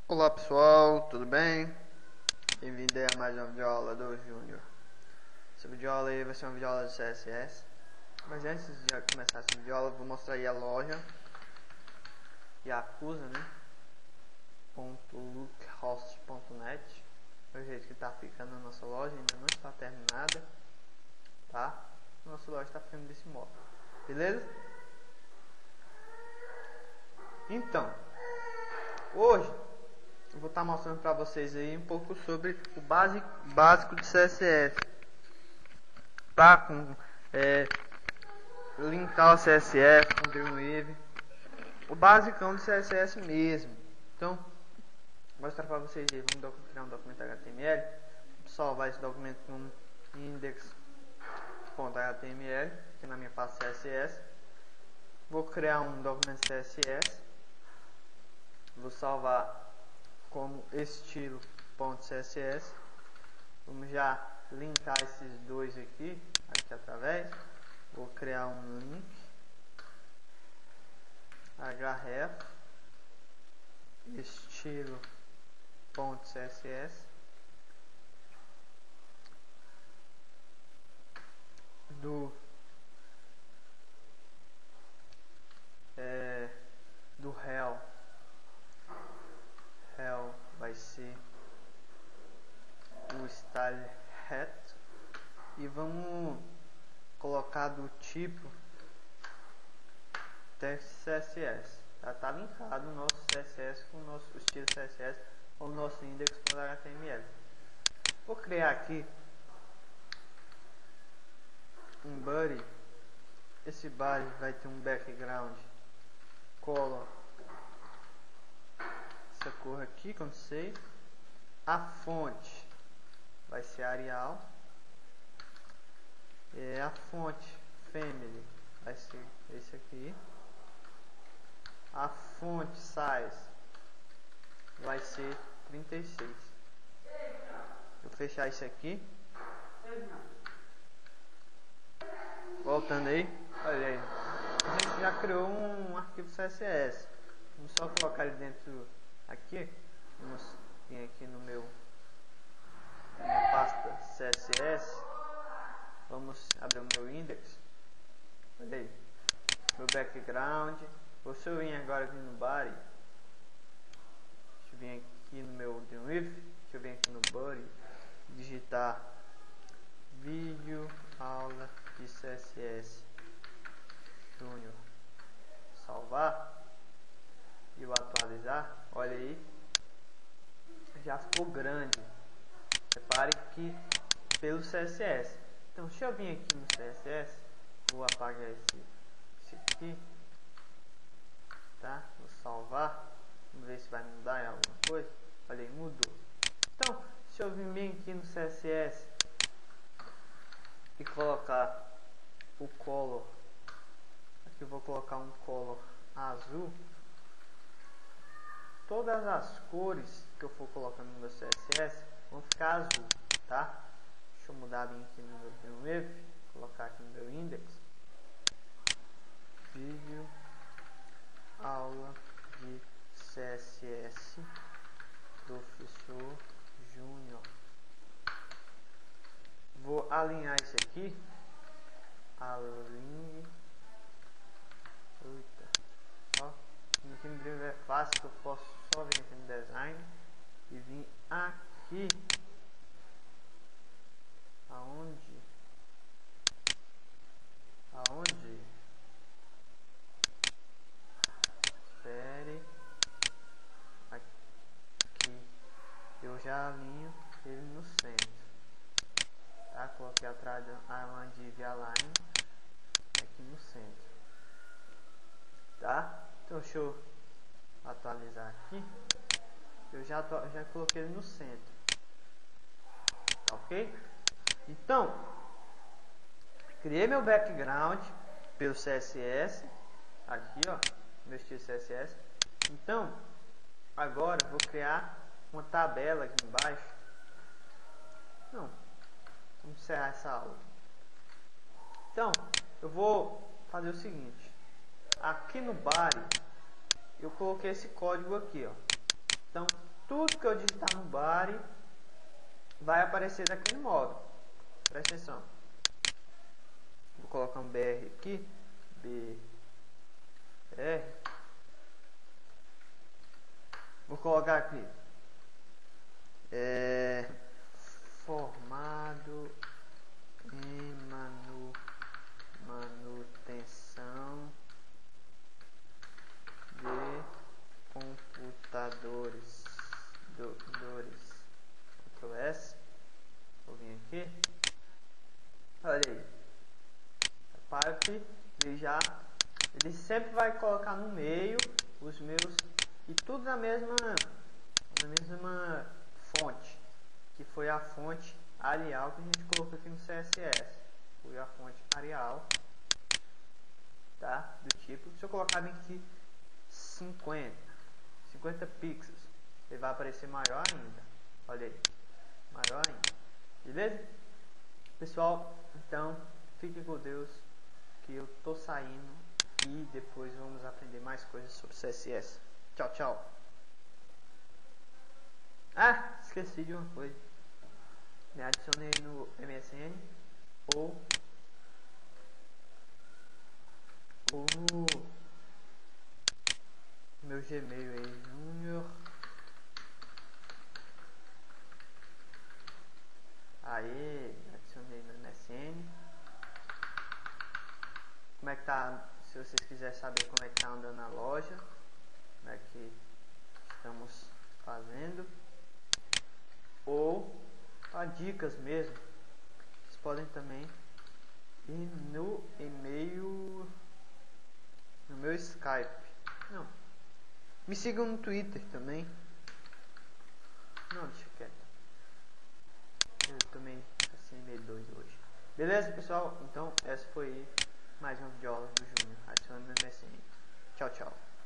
Olá pessoal, tudo bem? Bem-vindo a mais uma videoaula do Júnior. Essa videoaula aí vai ser uma videoaula de CSS. Mas antes de começar essa videoaula, eu vou mostrar aí a loja Yakuza, né? .lookhost.net. O jeito que tá ficando a nossa loja, ainda não está terminada, tá? A nossa loja está ficando desse modo, beleza? Então, hoje eu vou estar mostrando para vocês aí um pouco sobre o básico de CSS, tá? Linkar o CSS com Dreamweaver, o basicão de CSS mesmo. Então, vou mostrar para vocês aí. Vamos criar um documento HTML, salvar esse documento no index.html, aqui na minha pasta CSS. Vou criar um documento CSS, vou salvar como estilo.css. Vamos já linkar esses dois aqui através. Vou criar um link href estilo.css do réu vai ser o style reto, e vamos colocar do tipo text CSS. Tá linkado o nosso CSS com o nosso estilo CSS ou o nosso index.html. Vou criar aqui um body. Esse body vai ter um background color, essa cor aqui, como sei. A fonte vai ser Arial. A fonte family vai ser esse aqui. A fonte size vai ser 36. Vou fechar isso aqui. Voltando aí, olha aí, a gente já criou um arquivo CSS. Vamos só colocar ele dentro aqui. Vamos vir aqui na minha pasta CSS. Vamos abrir o meu index. Olha aí, meu background. Se eu vir agora aqui no body, deixa eu vir aqui no meu Dreamweaver, deixa eu vir aqui no body, digitar vídeo aula de CSS Júnior, salvar e o atualizar. Olha aí, já ficou grande. Repare que pelo CSS. Então, se eu vir aqui no CSS, vou apagar esse aqui, tá? Vou salvar, vamos ver se vai mudar em alguma coisa. Olha aí, mudou. Então, se eu vir bem aqui no CSS e colocar o color, aqui eu vou colocar um color azul. Todas as cores que eu for colocando no meu CSS vão ficar azul, tá? Deixa eu mudar bem aqui no meu Dreamweaver, colocar aqui no meu index, vídeo aula de CSS professor Júnior. Vou alinhar isso aqui, alinhe. Ó, aqui no Dreamweaver é fácil, que eu posso só vir aqui no design e vir aqui aonde espere, aqui eu já alinho ele no centro, tá? Coloquei atrás a div align aqui no centro, tá? Então deixa eu atualizar aqui. Eu já coloquei ele no centro, tá ok? Então, criei meu background pelo CSS, aqui ó, meu estilo CSS. Então, agora eu vou criar uma tabela aqui embaixo. Não, vamos encerrar essa aula. Então, eu vou fazer o seguinte. Aqui no body, eu coloquei esse código aqui, ó. Então, tudo que eu digitar no Bari vai aparecer daquele modo. Presta atenção. Vou colocar um BR aqui. BR. Vou colocar aqui. Formado em manutenção de computadores. Ctrl S. Vou vir aqui. Olha aí. A pipe, ele sempre vai colocar no meio os meus, e tudo na mesma fonte, que foi a fonte Arial que a gente colocou aqui no CSS. Foi a fonte Arial, tá? Do tipo, se eu colocar bem aqui 50 pixels, ele vai aparecer maior ainda. Olha aí, maior ainda. Beleza? Pessoal, então fique com Deus, que eu tô saindo e depois vamos aprender mais coisas sobre CSS. Tchau, tchau. Ah, esqueci de uma coisa. Me adicionei no MSN ou no meu Gmail aí, Junior. Aí, adicionei no MSN. Como é que tá? Se vocês quiserem saber como é que tá andando na loja, como é que estamos fazendo, ou para dicas mesmo, vocês podem também ir no e-mail, no meu Skype. Não, me sigam no Twitter também. Não, deixa quieto. Eu também assim meio doido hoje. Beleza, pessoal? Então essa foi mais uma videoaula do Júnior. Adicione no MSN. Tchau, tchau.